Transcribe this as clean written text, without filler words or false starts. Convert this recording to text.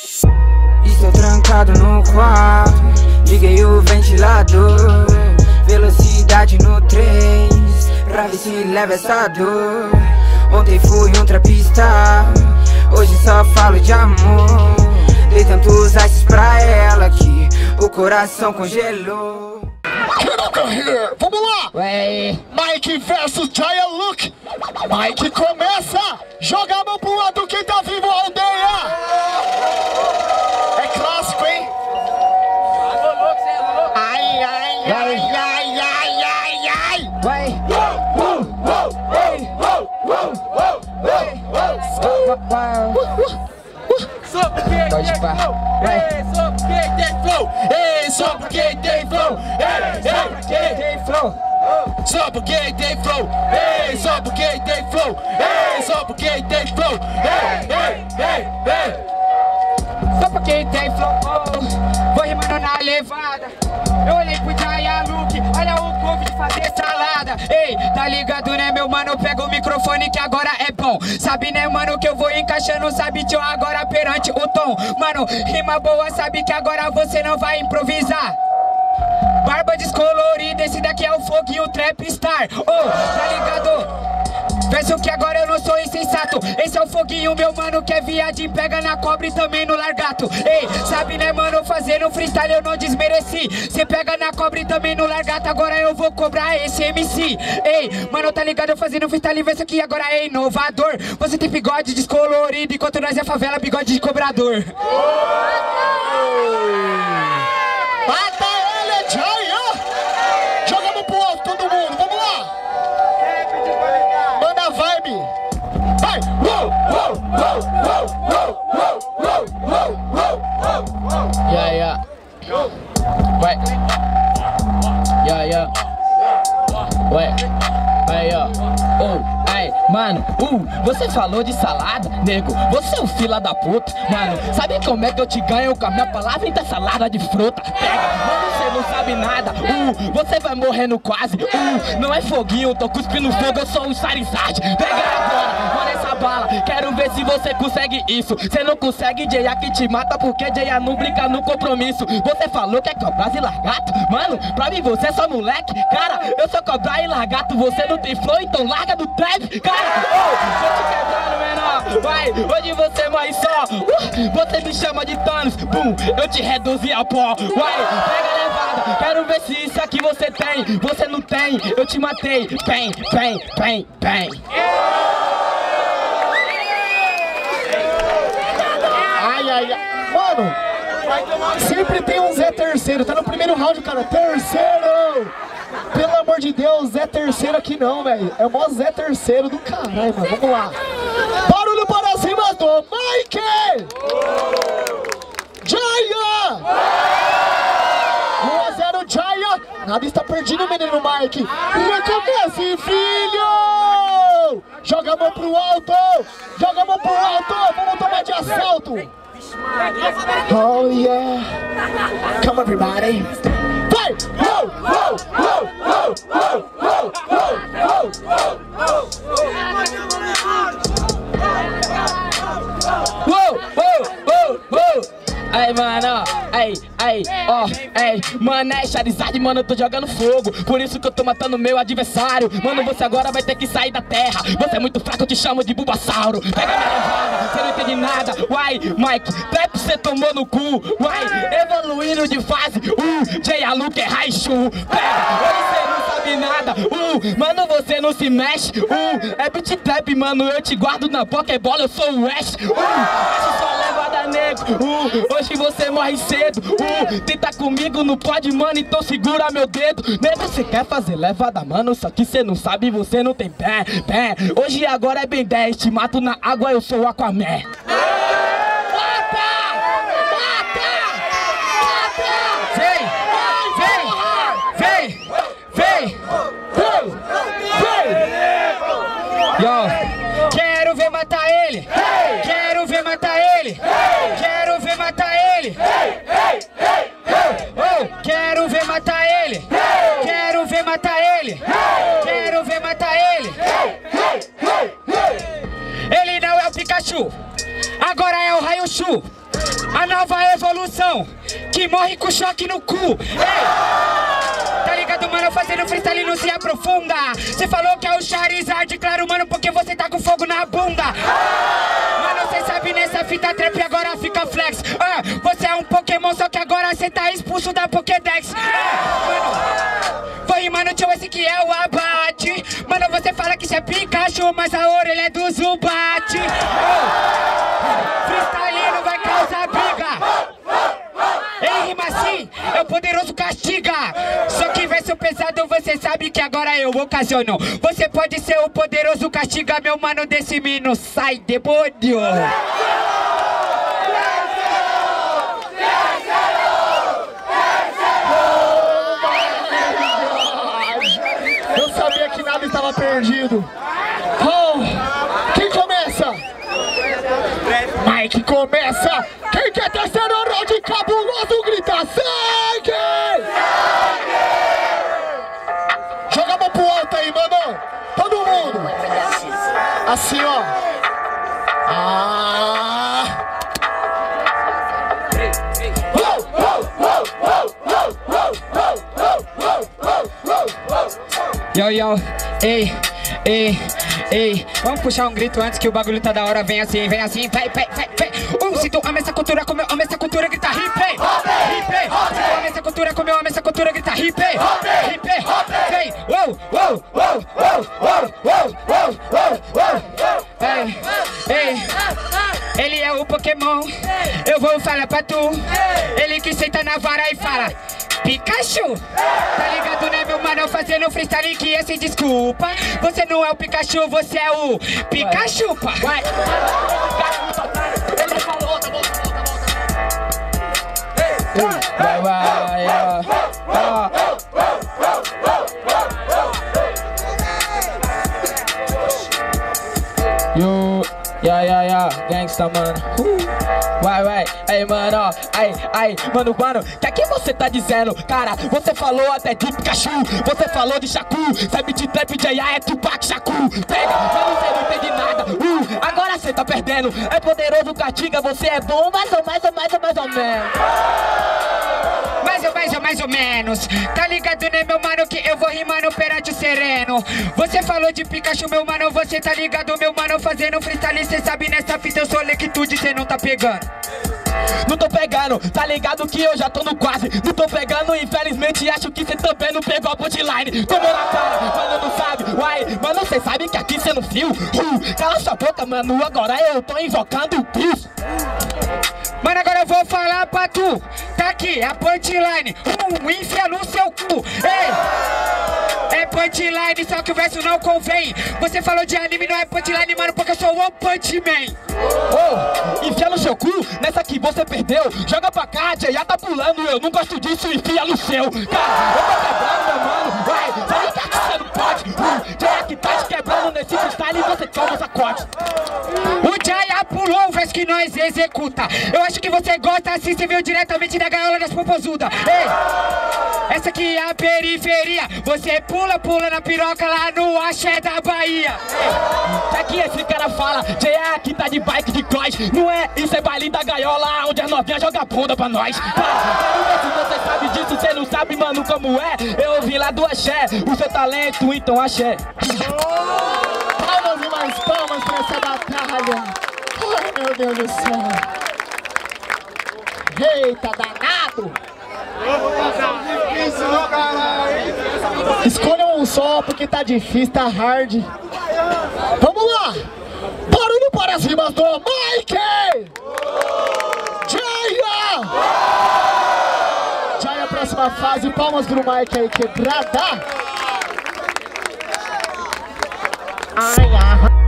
Estou trancado no quarto, liguei o ventilador. Velocidade no 3, pra ver se leva essa dor. Ontem fui um trapista, hoje só falo de amor. Dei tantos ices pra ela que o coração congelou. Vamos lá! Ué. Mike versus Giant Luke. Mike começa, joga a mão pro lado, quem tá vivo, aldeia! É clássico, hein? Ai, ai, ai, ai, ai, ai, ai! Vai! Pode pá. Vai! Só porque tem flow! Ei, só porque tem flow! Ei, Tem flow! só porque tem flow! Ei, só porque tem flow! Ei, só porque tem flow! Ei! Só porque tem flow, vou rimando na levada. Eu olhei pro Giant Luke, olha o couve de fazer salada. Ei, tá ligado né meu mano, pega o microfone que agora é bom. Sabe né mano que eu vou encaixando, sabe tio agora perante o tom. Mano, rima boa, sabe que agora você não vai improvisar. Barba descolorida, esse daqui é o foguinho trap star. Tá ligado? Penso que agora eu não sou insensato. Esse é o foguinho, meu mano, que é viadinho. Pega na cobra e também no largato. Ei, sabe né mano, fazendo freestyle eu não desmereci. Cê pega na cobra e também no largato. Agora eu vou cobrar esse MC. Ei, mano, tá ligado, eu fazendo freestyle. Vê isso aqui agora é inovador. Você tem bigode descolorido, enquanto nós é favela, bigode de cobrador. Mata ele, Giant! Jogamos pro alto, todo mundo, vamos lá! Manda a vibe! Vai! Yeah. Vai. Yeah. Ué. Aí, ó. Ai, mano, você falou de salada, nego, você é um fila da puta. Mano, sabe como é que eu te ganho com a minha palavra em salada de fruta? Pega, mano, você não sabe nada, você vai morrendo quase, não é foguinho, tô cuspindo fogo, eu sou um Charizard. Pega agora, mano, essa bala, quero ver se você consegue isso. Você não consegue, J.A. que te mata, porque J.A. não brinca no compromisso. Você falou que é cobrar e largato, mano, pra mim você é só moleque. Cara, eu sou cobrar e largato, você não tem flow, então larga do trap. Cara, tô te quebrando, menor. Vai, hoje você morre só. Você me chama de Thanos, bum, eu te reduzi a pó. Vai, pega a levada, quero ver se isso aqui você tem. Você não tem, eu te matei. Bem. Ai. Mano, sempre tem um Zé terceiro. Tá no primeiro round, cara. Terceiro! Pelo amor de Deus, Zé terceiro aqui não, velho. É o maior Zé terceiro do caralho, mano. Vamos lá. Barulho para cima do Mike! Giant! 1-0 Giant! Nada está perdido, menino Mike. Recomece, filho! Joga a mão pro alto! Joga a mão pro alto! Vamos tomar de assalto! Oh yeah! Come on, everybody! Vai! Aí, mano, mano, é Charizard, mano, eu tô jogando fogo. Por isso que eu tô matando meu adversário. Mano, você agora vai ter que sair da terra. Você é muito fraco, eu te chamo de Bulbasauro. Pega minha levada, você não entende nada. Uai, Mike, trap você tomou no cu. Uai, evoluindo de fase. Giant Luke é Raichu. Pega, hoje você não sabe nada. Mano, você não se mexe. É beat trap, mano, eu te guardo na Pokébola, eu sou o Ash. Ash só levada, nego. Hoje você morre cedo. Tenta comigo, não pode, mano, então segura meu dedo. Nego, você quer fazer levada, mano, só que você não sabe, você não tem pé. Hoje e agora é bem 10, te mato na água, eu sou o Aquaman. Yo, quero ver matar ele. Quero ver matar ele. Quero ver matar ele. Quero ver matar ele. Quero ver matar ele. Quero ver matar ele. Ele não é o Pikachu, agora é o Raichu. A nova evolução que morre com choque no cu. Ei! Tá ligado, mano? Fazendo freestyle não se aprofunda. Você falou que é o Charizard, claro, mano, porque você tá com fogo na bunda. Mano, cê sabe nessa fita trap agora fica flex. Você é um Pokémon, só que agora cê tá expulso da Pokédex. Mano, foi, mano, tio, esse que é o abate. Mano, você fala que cê é Pikachu, mas a orelha é do Zubat. Freestyle não vai causar briga. Ele rima assim, é o poderoso castiga. Só que verso pesado, você sabe que agora eu ocasiono. Você pode ser o poderoso castiga, meu mano, desse mino. Sai, demônio! Eu sabia que nada estava perdido. Quem começa? Mike começa. Quem quer terceiro round cabuloso grita sangue! Joga a mão pro alto aí, mano. Todo mundo. Assim, ó. Yo, ei. Vamos puxar um grito antes que o bagulho tá da hora. Vem assim, vai. Se tu ama essa cultura como eu amo essa cultura, grita hip. Se tu ama essa cultura como eu amo essa cultura, grita hip. Vem, Ele é o Pokémon, eu vou falar pra tu. Ele que senta na vara e fala Pikachu, tá ligado, né, meu mano? Fazendo freestyle que esse desculpa. Você não é o Pikachu, você é o Pikachu, pá. Vai. Gangsta, mano. Vai, aí, mano, ó. Aí, mano, que você tá dizendo? Cara, você falou até de Pikachu, você falou de Shaku. Sabe de trap de AI é Tupac Shaku. Pega, mas você não entende nada. Agora você tá perdendo. É poderoso castiga, você é bom, mais ou menos. Mais ou menos. Tá ligado, né, meu mano, que eu vou rimando perante o sereno. Você falou de Pikachu, meu mano, você tá ligado, meu mano, fazendo freestyle, cê sabe nessa fita eu sou lequitude, cê não tá pegando. Não tô pegando, tá ligado que eu já tô no quase. Não tô pegando, infelizmente acho que cê também não pegou a punchline. Tomou na cara, mano, não sabe. Uai, mano, cê sabe que aqui cê não fio. Cala sua boca, mano, agora eu tô invocando o Deus. Mano, agora eu vou falar pra tu. Tá aqui, a punchline. Enfia no seu cu. Ei! É punchline, só que o verso não convém. Você falou de anime, não é punchline, mano, porque eu sou o One Punch Man. Enfia no seu cu, nessa que você perdeu. Joga pra cá, já tá pulando, eu não gosto disso, enfia no seu. Cara, eu tô quebrando, meu mano. Vai, sabe que você não pode. Já que tá te quebrando nesse freestyle e você toma sacode. O Jaya pulou o verso que nós executa. Eu acho que você gosta assim, você veio diretamente da gaiola das popozudas. Ei, essa aqui é a periferia. Você pula na piroca lá no axé da Bahia. Ei, aqui esse cara fala, Jaya aqui tá de bike de cross. Não é, isso é baile da gaiola, onde as novinhas jogam bunda pra nós. Quero ver se você sabe disso, você não sabe, mano, como é. Eu vim lá do axé, o seu talento, então axé. Palmas e mais palmas pra essa batalha. Ai, meu Deus do céu. Eita, danado. Escolha um só, porque tá difícil, tá hard. Vamos lá. Barulho para as rimas do Mike. Jaya, próxima fase. Palmas pro Mike aí, quebrada. Ai,